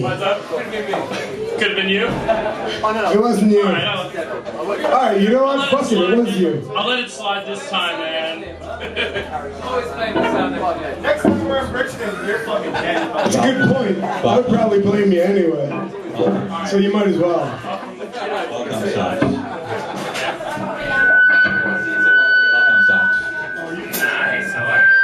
What's up? Could have been you? Oh, no. It wasn't you. Alright, you know what? Fuck it, it was you. I'll let it slide this time, man. Always playing this sound. Next time we're in Brixton, you're fucking dead. That's a good point. I would probably blame you anyway. So you might as well. Welcome, Socks. Nice, I like it.